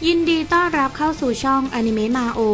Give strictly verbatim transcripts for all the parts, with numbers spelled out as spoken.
ยินดีต้อนรับเข้าสู่ช่องอนิเมะมาโอ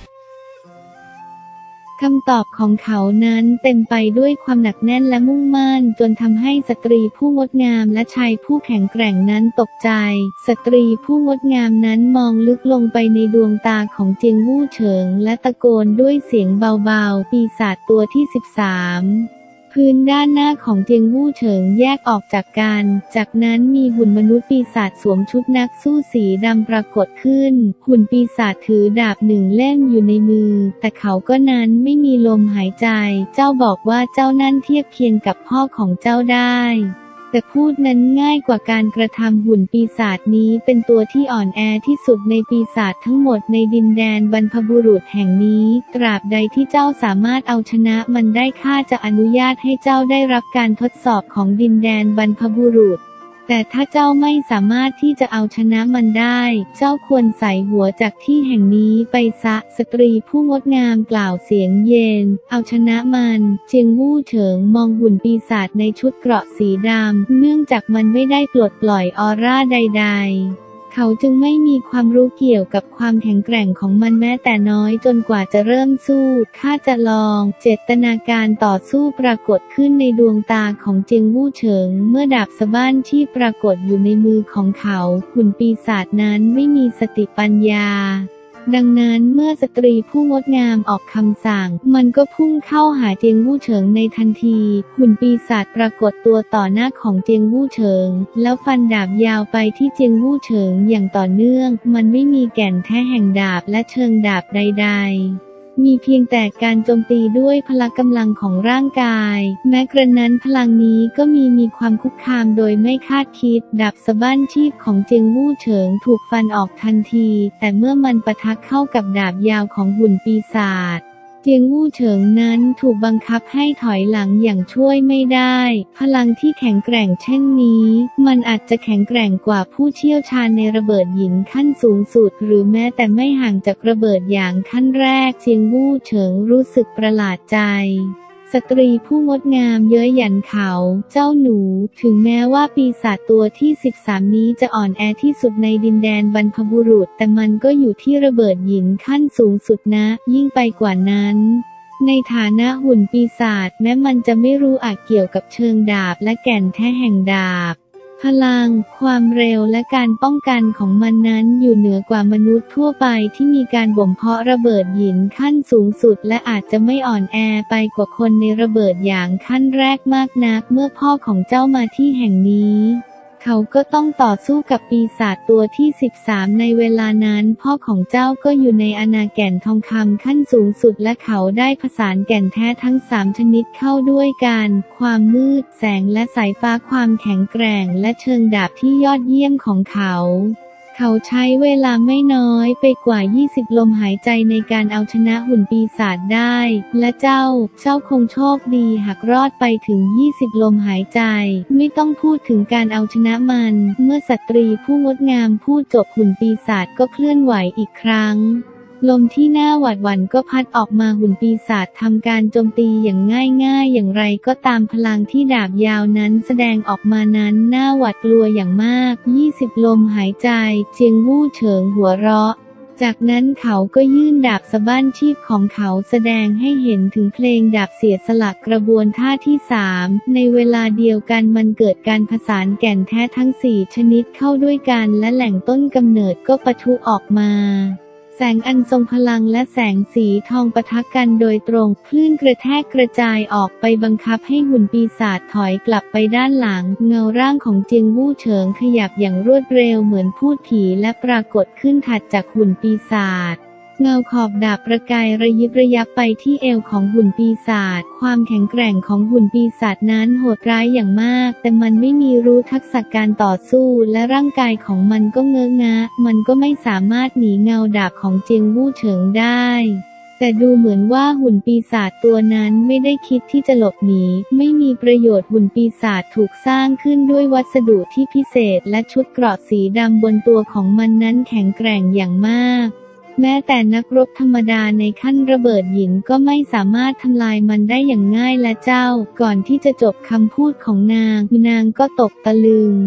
คำตอบของเขานั้นเต็มไปด้วยความหนักแน่นและมุ่งมั่นจนทำให้สตรีผู้งดงามและชายผู้แข็งแกร่งนั้นตกใจสตรีผู้งดงามนั้นมองลึกลงไปในดวงตาของเจียงวู่เฉิงและตะโกนด้วยเสียงเบาๆปีศาจตัวที่สิบสามพื้นด้านหน้าของเจียงวู่เฉิงแยกออกจากกันจากนั้นมีหุ่นมนุษย์ปีศาจสวมชุดนักสู้สีดำปรากฏขึ้นหุ่นปีศาจถือดาบหนึ่งเล่มอยู่ในมือแต่เขาก็นั้นไม่มีลมหายใจเจ้าบอกว่าเจ้านั่นเทียบเคียงกับพ่อของเจ้าได้แต่พูดนั้นง่ายกว่าการกระทำหุ่นปีศาจนี้เป็นตัวที่อ่อนแอที่สุดในปีศาจทั้งหมดในดินแดนบรรพบุรุษแห่งนี้ตราบใดที่เจ้าสามารถเอาชนะมันได้ข้าจะอนุญาตให้เจ้าได้รับการทดสอบของดินแดนบรรพบุรุษแต่ถ้าเจ้าไม่สามารถที่จะเอาชนะมันได้เจ้าควรใส่หัวจากที่แห่งนี้ไปซะสตรีผู้งดงามกล่าวเสียงเย็นเอาชนะมันเจียงวู่เฉิงมองหุ่นปีศาจในชุดเกราะสีดำเนื่องจากมันไม่ได้ปลดปล่อยออร่าใดๆเขาจึงไม่มีความรู้เกี่ยวกับความแข็งแกร่งของมันแม้แต่น้อยจนกว่าจะเริ่มสู้ข้าจะลองเจตนาการต่อสู้ปรากฏขึ้นในดวงตาของเจียงวู่เฉิงเมื่อดาบสะบ้านที่ปรากฏอยู่ในมือของเขาหุ่นปีศาจนั้นไม่มีสติปัญญาดังนั้นเมื่อสตรีผู้งดงามออกคำสั่งมันก็พุ่งเข้าหาเจียงวู่เฉิงในทันทีหุ่นปีศาจปรากฏตัวต่อหน้าของเจียงวู่เฉิงแล้วฟันดาบยาวไปที่เจียงวู่เฉิงอย่างต่อเนื่องมันไม่มีแก่นแท้แห่งดาบและเชิงดาบใดๆมีเพียงแต่การโจมตีด้วยพละกำลังของร่างกายแม้กระนั้นพลังนี้ก็มีมีความคุกคามโดยไม่คาดคิดดาบสะบั้นชีพของเจียงวู่เฉิงถูกฟันออกทันทีแต่เมื่อมันปะทะเข้ากับดาบยาวของหุ่นปีศาจเจียงวู่เฉิงนั้นถูกบังคับให้ถอยหลังอย่างช่วยไม่ได้พลังที่แข็งแกร่งเช่นนี้มันอาจจะแข็งแกร่งกว่าผู้เชี่ยวชาญในระเบิดหินขั้นสูงสุดหรือแม้แต่ไม่ห่างจากระเบิดอย่างขั้นแรกเจียงวู่เฉิงรู้สึกประหลาดใจสตรีผู้งดงามเย้ยหยันเขาเจ้าหนูถึงแม้ว่าปีศาจตัวที่สิบสามนี้จะอ่อนแอที่สุดในดินแดนบรรพบุรุษแต่มันก็อยู่ที่ระเบิดหินขั้นสูงสุดนะยิ่งไปกว่านั้นในฐานะหุ่นปีศาจแม้มันจะไม่รู้อาจเกี่ยวกับเชิงดาบและแก่นแท้แห่งดาบพลังความเร็วและการป้องกันของมันนั้นอยู่เหนือกว่ามนุษย์ทั่วไปที่มีการบ่มเพาะระเบิดหินขั้นสูงสุดและอาจจะไม่อ่อนแอไปกว่าคนในระเบิดอย่างขั้นแรกมากนักเมื่อพ่อของเจ้ามาที่แห่งนี้เขาก็ต้องต่อสู้กับปีศาจตัวที่สิบสามในเวลานั้นพ่อของเจ้าก็อยู่ในอาณาแก่นทองคำขั้นสูงสุดและเขาได้ผสานแก่นแท้ทั้งสามชนิดเข้าด้วยกันความมืดแสงและสายฟ้าความแข็งแกร่งและเชิงดาบที่ยอดเยี่ยมของเขาเขาใช้เวลาไม่น้อยไปกว่ายี่สิบลมหายใจในการเอาชนะหุ่นปีศาจได้และเจ้าเจ้าคงโชคดีหากรอดไปถึงยี่สิบลมหายใจไม่ต้องพูดถึงการเอาชนะมันเมื่อสตรีผู้งดงามพูดจบหุ่นปีศาจก็เคลื่อนไหวอีกครั้งลมที่น่าหวาดหวั่นก็พัดออกมาหุ่นปีศาจทำการโจมตีอย่างง่ายๆอย่างไรก็ตามพลังที่ดาบยาวนั้นแสดงออกมานั้นน่าหวาดกลัวอย่างมากยี่สิบลมหายใจเจียงวู่เฉิงหัวเราะจากนั้นเขาก็ยื่นดาบสะบั้นชีพของเขาแสดงให้เห็นถึงเพลงดาบเสียสละกระบวนท่าที่สามในเวลาเดียวกันมันเกิดการผสานแก่นแท้ทั้งสี่ชนิดเข้าด้วยกันและแหล่งต้นกำเนิดก็ปะทุออกมาแสงอันทรงพลังและแสงสีทองปะทะกันโดยตรงคลื่นกระแทกกระจายออกไปบังคับให้หุ่นปีศาจถอยกลับไปด้านหลังเงาร่างของเจียงวู่เฉิงขยับอย่างรวดเร็วเหมือนพูดผีและปรากฏขึ้นถัดจากหุ่นปีศาจเงาขอบดาบประกายระยิบระยับไปที่เอวของหุ่นปีศาจความแข็งแกร่งของหุ่นปีศาจนั้นโหดร้ายอย่างมากแต่มันไม่มีรู้ทักษะการต่อสู้และร่างกายของมันก็เงอะงะมันก็ไม่สามารถหนีเงาดาบของเจียงวู่เฉิงได้แต่ดูเหมือนว่าหุ่นปีศาจตัวนั้นไม่ได้คิดที่จะหลบหนีไม่มีประโยชน์หุ่นปีศาจถูกสร้างขึ้นด้วยวัสดุที่พิเศษและชุดเกราะสีดำบนตัวของมันนั้นแข็งแกร่งอย่างมากแม้แต่นักรบธรรมดาในขั้นระเบิดหินก็ไม่สามารถทำลายมันได้อย่างง่ายและเจ้าก่อนที่จะจบคำพูดของนางนางก็ตกตะลึง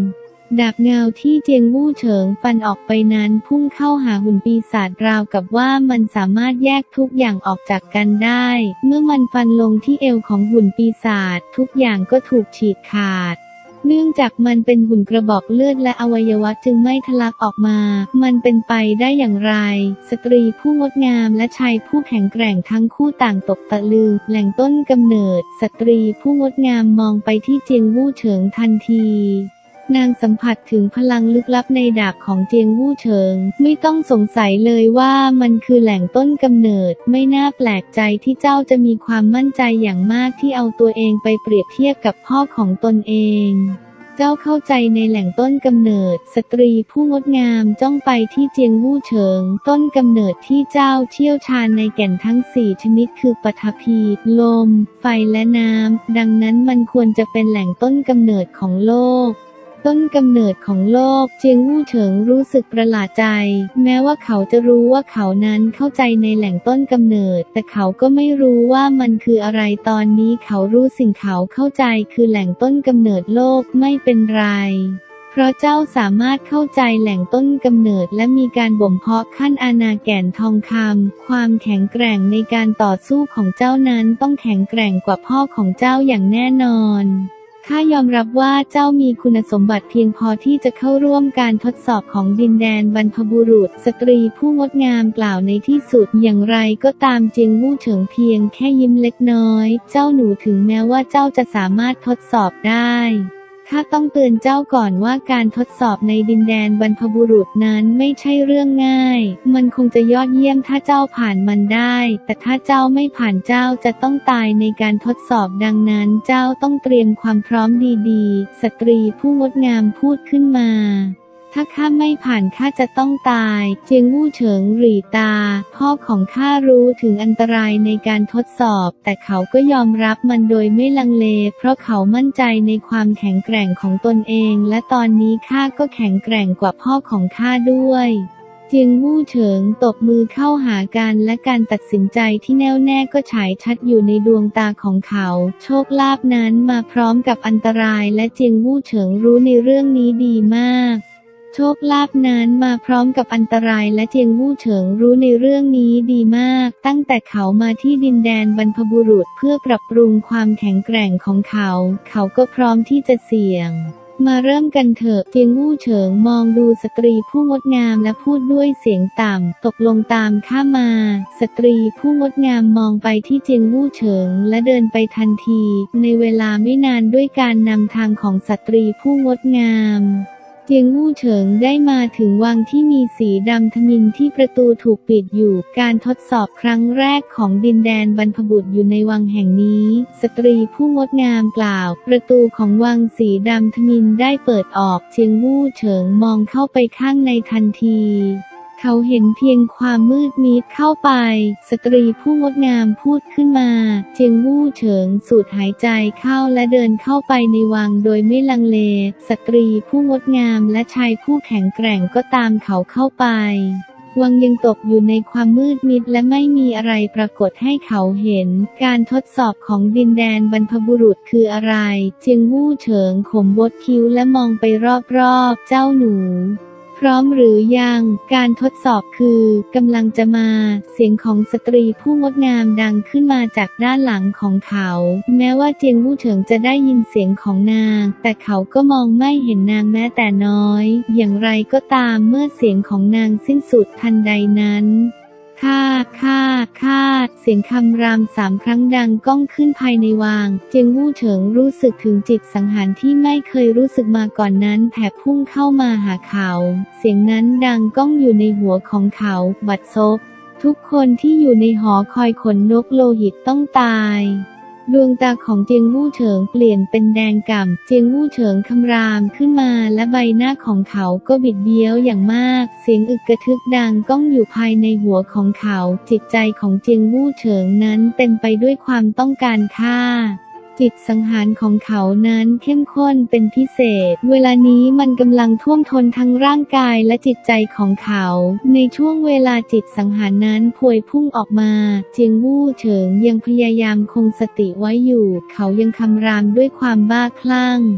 ดาบเงาที่เจียงวู่เฉิงฟันออกไปนั้นพุ่งเข้าหาหุ่นปีศาจราวกับว่ามันสามารถแยกทุกอย่างออกจากกันได้เมื่อมันฟันลงที่เอวของหุ่นปีศาจทุกอย่างก็ถูกฉีกขาดเนื่องจากมันเป็นหุ่นกระบอกเลือดและอวัยวะจึงไม่ทะลักออกมามันเป็นไปได้อย่างไรสตรีผู้งดงามและชายผู้แข็งแกร่งทั้งคู่ต่างตกตะลึงแหล่งต้นกำเนิดสตรีผู้งดงามมองไปที่เจียงวู่เฉิงทันทีนางสัมผัสถึงพลังลึกลับในดาบของเจียงวู่เฉิงไม่ต้องสงสัยเลยว่ามันคือแหล่งต้นกำเนิดไม่น่าแปลกใจที่เจ้าจะมีความมั่นใจอย่างมากที่เอาตัวเองไปเปรียบเทียบกับพ่อของตนเองเจ้าเข้าใจในแหล่งต้นกำเนิดสตรีผู้งดงามจ้องไปที่เจียงวู่เฉิงต้นกำเนิดที่เจ้าเชี่ยวชาญในแก่นทั้งสี่ชนิดคือปฐพีลมไฟและน้ำดังนั้นมันควรจะเป็นแหล่งต้นกำเนิดของโลกต้นกำเนิดของโลกเจียงวู่เฉิงรู้สึกประหลาดใจแม้ว่าเขาจะรู้ว่าเขานั้นเข้าใจในแหล่งต้นกำเนิดแต่เขาก็ไม่รู้ว่ามันคืออะไรตอนนี้เขารู้สิ่งเขาเข้าใจคือแหล่งต้นกำเนิดโลกไม่เป็นไรเพราะเจ้าสามารถเข้าใจแหล่งต้นกำเนิดและมีการบ่มเพาะขั้นอาณาแก่นทองคำความแข็งแกร่งในการต่อสู้ของเจ้านั้นต้องแข็งแกร่งกว่าพ่อของเจ้าอย่างแน่นอนข้ายอมรับว่าเจ้ามีคุณสมบัติเพียงพอที่จะเข้าร่วมการทดสอบของดินแดนบรรพบุรุษสตรีผู้งดงามกล่าวในที่สุดอย่างไรก็ตามเจียงวู่เฉิงเพียงแค่ยิ้มเล็กน้อยเจ้าหนูถึงแม้ว่าเจ้าจะสามารถทดสอบได้ข้าต้องเตือนเจ้าก่อนว่าการทดสอบในดินแดนบรรพบุรุษนั้นไม่ใช่เรื่องง่ายมันคงจะยอดเยี่ยมถ้าเจ้าผ่านมันได้แต่ถ้าเจ้าไม่ผ่านเจ้าจะต้องตายในการทดสอบดังนั้นเจ้าต้องเตรียมความพร้อมดีๆสตรีผู้งดงามพูดขึ้นมาถ้าข้าไม่ผ่านข้าจะต้องตายเจียงวู่เฉิงหรี่ตาพ่อของข้ารู้ถึงอันตรายในการทดสอบแต่เขาก็ยอมรับมันโดยไม่ลังเลเพราะเขามั่นใจในความแข็งแกร่งของตนเองและตอนนี้ข้าก็แข็งแกร่งกว่าพ่อของข้าด้วยเจียงวู่เฉิงตบมือเข้าหากันและการตัดสินใจที่แน่วแน่ก็ฉายชัดอยู่ในดวงตาของเขาโชคลาภนั้นมาพร้อมกับอันตรายและเจียงวู่เฉิงรู้ในเรื่องนี้ดีมากโชคลาภนั้นมาพร้อมกับอันตรายและเจียงวู่เฉิงรู้ในเรื่องนี้ดีมากตั้งแต่เขามาที่ดินแดนบรรพบุรุษเพื่อปรับปรุงความแข็งแกร่งของเขาเขาก็พร้อมที่จะเสี่ยงมาเริ่มกันเถอะเจียงวู่เฉิงมองดูสตรีผู้งดงามและพูดด้วยเสียงต่ำตกลงตามข้ามาสตรีผู้งดงามมองไปที่เจียงวู่เฉิงและเดินไปทันทีในเวลาไม่นานด้วยการนำทางของสตรีผู้งดงามเจียงวู่เฉิงได้มาถึงวังที่มีสีดำทมิฬที่ประตูถูกปิดอยู่การทดสอบครั้งแรกของดินแดนบรรพบุรุษอยู่ในวังแห่งนี้สตรีผู้งดงามกล่าวประตูของวังสีดำทมิฬได้เปิดออกเจียงวู่เฉิงมองเข้าไปข้างในทันทีเขาเห็นเพียงความมืดมิดเข้าไปสตรีผู้งดงามพูดขึ้นมาเจียงวู่เฉิงสูดหายใจเข้าและเดินเข้าไปในวังโดยไม่ลังเลสตรีผู้งดงามและชายผู้แข็งแกร่งก็ตามเขาเข้าไปวังยังตกอยู่ในความมืดมิดและไม่มีอะไรปรากฏให้เขาเห็นการทดสอบของดินแดนบรรพบุรุษคืออะไรเจียงวู่เฉิงขมบดคิ้วและมองไปรอบๆเจ้าหนูพร้อมหรือยังการทดสอบคือกำลังจะมาเสียงของสตรีผู้งดงามดังขึ้นมาจากด้านหลังของเขาแม้ว่าเจียงวู่เฉิงจะได้ยินเสียงของนางแต่เขาก็มองไม่เห็นนางแม้แต่น้อยอย่างไรก็ตามเมื่อเสียงของนางสิ้นสุดทันใดนั้นข้าข้าข้าเสียงคำรามสามครั้งดังก้องขึ้นภายในวังเจียงวู่เฉิงรู้สึกถึงจิตสังหารที่ไม่เคยรู้สึกมาก่อนนั้นแผ่พุ่งเข้ามาหาเขาเสียงนั้นดังก้องอยู่ในหัวของเขาบัดซบทุกคนที่อยู่ในหอคอยขนนกโลหิตต้องตายดวงตาของเจียงวู่เฉิงเปลี่ยนเป็นแดงก่ำเจียงวู่เฉิงคำรามขึ้นมาและใบหน้าของเขาก็บิดเบี้ยวอย่างมากเสียงอึกกระทึกดังก้องอยู่ภายในหัวของเขาจิตใจของเจียงวู่เฉิงนั้นเต็มไปด้วยความต้องการฆ่าจิตสังหารของเขานั้นเข้มข้นเป็นพิเศษเวลานี้มันกำลังท่วมท้นทั้งร่างกายและจิตใจของเขาในช่วงเวลาจิตสังหารนั้นพวยพุ่งออกมาเจียงวู่เฉิงยังพยายามคงสติไว้อยู่เขายังคำรามด้วยความบ้าคลั่ง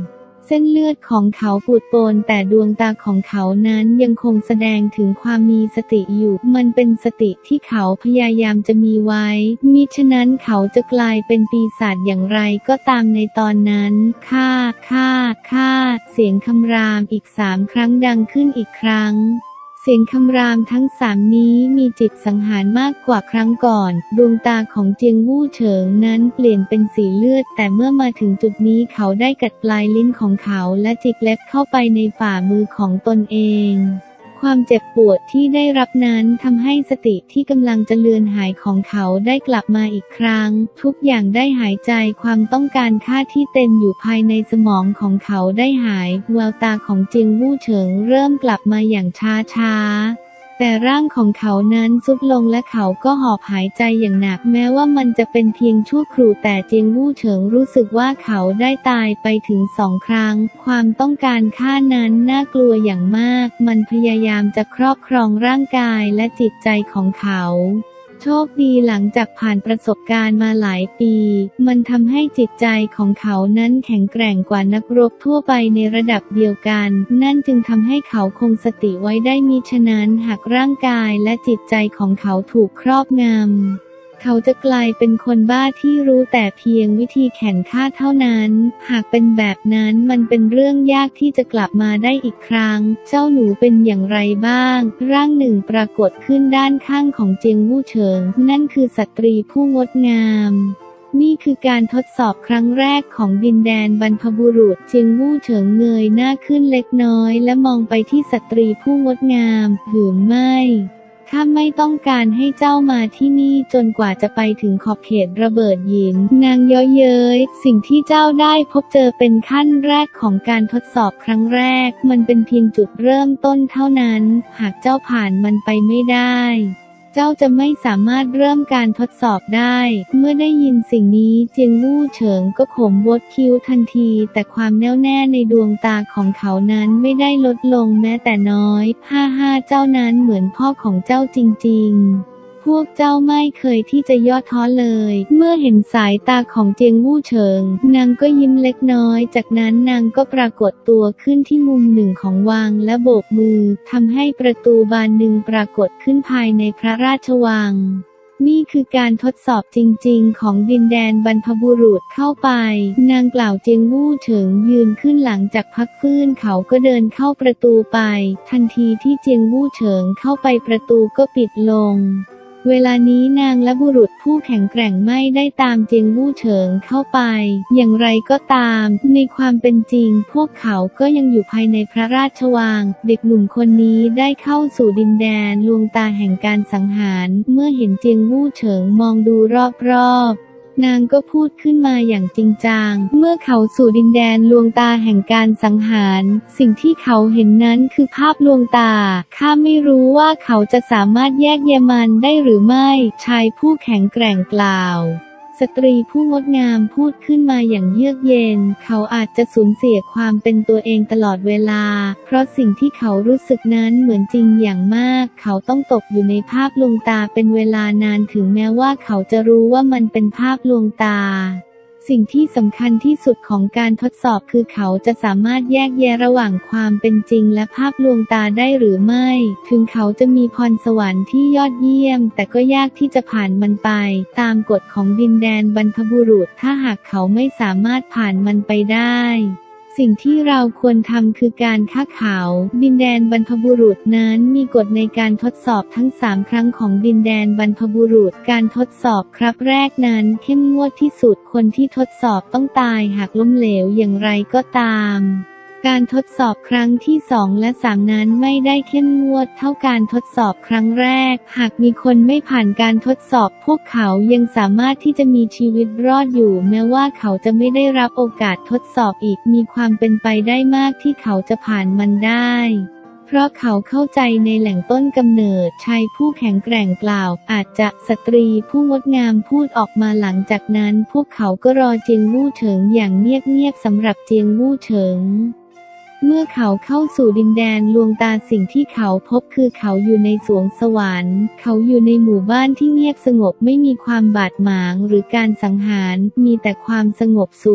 เส้นเลือดของเขาปูดโปนแต่ดวงตาของเขานั้นยังคงแสดงถึงความมีสติอยู่มันเป็นสติที่เขาพยายามจะมีไว้มิฉะนั้นเขาจะกลายเป็นปีศาจอย่างไรก็ตามในตอนนั้นฆ่าฆ่าฆ่าเสียงคำรามอีกสามครั้งดังขึ้นอีกครั้งเสียงคำรามทั้งสามนี้มีจิตสังหารมากกว่าครั้งก่อนดวงตาของเจียงวู่เฉิงนั้นเปลี่ยนเป็นสีเลือดแต่เมื่อมาถึงจุดนี้เขาได้กัดปลายลิ้นของเขาและจิกเล็บเข้าไปในฝ่ามือของตนเองความเจ็บปวดที่ได้รับนั้นทำให้สติที่กำลังจะเลือนหายของเขาได้กลับมาอีกครั้งทุกอย่างได้หายใจความต้องการฆ่าที่เต็มอยู่ภายในสมองของเขาได้หายแววตาของเจียงวู่เฉิงเริ่มกลับมาอย่างช้าๆแต่ร่างของเขานั้นทรุดลงและเขาก็หอบหายใจอย่างหนักแม้ว่ามันจะเป็นเพียงชั่วครู่แต่เจียงวู่เฉิงรู้สึกว่าเขาได้ตายไปถึงสองครั้งความต้องการฆ่านั้นน่ากลัวอย่างมากมันพยายามจะครอบครองร่างกายและจิตใจของเขาโชคดีหลังจากผ่านประสบการณ์มาหลายปีมันทำให้จิตใจของเขานั้นแข็งแกร่งกว่านักรบทั่วไปในระดับเดียวกันนั่นจึงทำให้เขาคงสติไว้ได้มิฉะนั้นหากร่างกายและจิตใจของเขาถูกครอบงำเขาจะกลายเป็นคนบ้าที่รู้แต่เพียงวิธีแข่งฆ่าเท่านั้นหากเป็นแบบนั้นมันเป็นเรื่องยากที่จะกลับมาได้อีกครั้งเจ้าหนูเป็นอย่างไรบ้างร่างหนึ่งปรากฏขึ้นด้านข้างของเจียงวู่เฉิงนั่นคือสตรีผู้งดงามนี่คือการทดสอบครั้งแรกของดินแดนบรรพบุรุษเจียงวู่เฉิงเงยหน้าขึ้นเล็กน้อยและมองไปที่สตรีผู้งดงามหืมไม่ข้าไม่ต้องการให้เจ้ามาที่นี่จนกว่าจะไปถึงขอบเขตระเบิดหยินนางเย้ยเย้ยสิ่งที่เจ้าได้พบเจอเป็นขั้นแรกของการทดสอบครั้งแรกมันเป็นเพียงจุดเริ่มต้นเท่านั้นหากเจ้าผ่านมันไปไม่ได้เจ้าจะไม่สามารถเริ่มการทดสอบได้เมื่อได้ยินสิ่งนี้เจียงวู่เฉิงก็ขมวดคิ้วทันทีแต่ความแน่วแน่ในดวงตาของเขานั้นไม่ได้ลดลงแม้แต่น้อยฮ่าฮ่าเจ้านั้นเหมือนพ่อของเจ้าจริงๆพวกเจ้าไม่เคยที่จะย่อท้อเลยเมื่อเห็นสายตาของเจียงวู่เฉิงนางก็ยิ้มเล็กน้อยจากนั้นนางก็ปรากฏตัวขึ้นที่มุมหนึ่งของวังและโบกมือทำให้ประตูบานหนึ่งปรากฏขึ้นภายในพระราชวังนี่คือการทดสอบจริงๆของดินแดนบรรพบุรุษเข้าไปนางกล่าวเจียงวู่เฉิงยืนขึ้นหลังจากพักฟื้นเขาก็เดินเข้าประตูไปทันทีที่เจียงวู่เฉิงเข้าไปประตูก็ปิดลงเวลานี้นางและบุรุษผู้แข็งแกร่งไม่ได้ตามเจียงวู่เฉิงเข้าไปอย่างไรก็ตามในความเป็นจริงพวกเขาก็ยังอยู่ภายในพระราชวังเด็กหนุ่มคนนี้ได้เข้าสู่ดินแดนลวงตาแห่งการสังหารเมื่อเห็นเจียงวู่เฉิงมองดูรอบๆนางก็พูดขึ้นมาอย่างจริงจังเมื่อเขาสู่ดินแดนลวงตาแห่งการสังหารสิ่งที่เขาเห็นนั้นคือภาพลวงตาข้าไม่รู้ว่าเขาจะสามารถแยกแยะมันได้หรือไม่ชายผู้แข็งแกร่งกล่าวสตรีผู้งดงามพูดขึ้นมาอย่างเยือกเย็นเขาอาจจะสูญเสียความเป็นตัวเองตลอดเวลาเพราะสิ่งที่เขารู้สึกนั้นเหมือนจริงอย่างมากเขาต้องตกอยู่ในภาพลวงตาเป็นเวลานานถึงแม้ว่าเขาจะรู้ว่ามันเป็นภาพลวงตาสิ่งที่สำคัญที่สุดของการทดสอบคือเขาจะสามารถแยกแยะระหว่างความเป็นจริงและภาพลวงตาได้หรือไม่ถึงเขาจะมีพรสวรรค์ที่ยอดเยี่ยมแต่ก็ยากที่จะผ่านมันไปตามกฎของดินแดนบรรพบุรุษถ้าหากเขาไม่สามารถผ่านมันไปได้สิ่งที่เราควรทำคือการฆ่าเขาดินแดนบรรพบุรุษนั้นมีกฎในการทดสอบทั้งสามครั้งของดินแดนบรรพบุรุษการทดสอบครั้งแรกนั้นเข้มงวดที่สุดคนที่ทดสอบต้องตายหากล้มเหลวอย่างไรก็ตามการทดสอบครั้งที่สองและสามนั้นไม่ได้เข้มงวดเท่าการทดสอบครั้งแรกหากมีคนไม่ผ่านการทดสอบพวกเขายังสามารถที่จะมีชีวิตรอดอยู่แม้ว่าเขาจะไม่ได้รับโอกาสทดสอบอีกมีความเป็นไปได้มากที่เขาจะผ่านมันได้เพราะเขาเข้าใจในแหล่งต้นกำเนิดชายผู้แข็งแกร่งกล่าวอาจจะสตรีผู้งดงามพูดออกมาหลังจากนั้นพวกเขาก็รอเจียงวู่เฉิงอย่างเงียบๆสำหรับเจียงวู่เฉิงเมื่อเขาเข้าสู่ดินแดนลวงตาสิ่งที่เขาพบคือเขาอยู่ในสวงสวรรค์เขาอยู่ในหมู่บ้านที่เงียบสงบไม่มีความบาดหมางหรือการสังหารมีแต่ความสงบสุข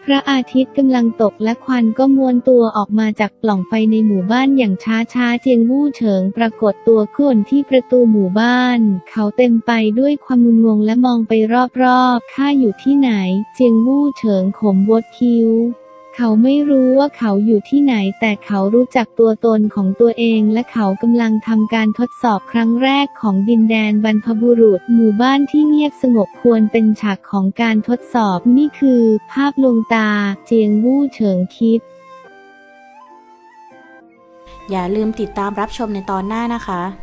พระอาทิตย์กำลังตกและควันก็ม้วนตัวออกมาจากปล่องไฟในหมู่บ้านอย่างช้าๆเจียงวู่เฉิงปรากฏตัวขึ้นที่ประตูหมู่บ้านเขาเต็มไปด้วยความงุนงงและมองไปรอบๆข้าอยู่ที่ไหนเจียงวู่เฉิงขมวดคิ้วเขาไม่รู้ว่าเขาอยู่ที่ไหนแต่เขารู้จักตัวตนของตัวเองและเขากำลังทำการทดสอบครั้งแรกของดินแดนบรรพบุรุษหมู่บ้านที่เงียบสงบควรเป็นฉากของการทดสอบนี่คือภาพลวงตาเจียงวู่เฉิงคิดอย่าลืมติดตามรับชมในตอนหน้านะคะ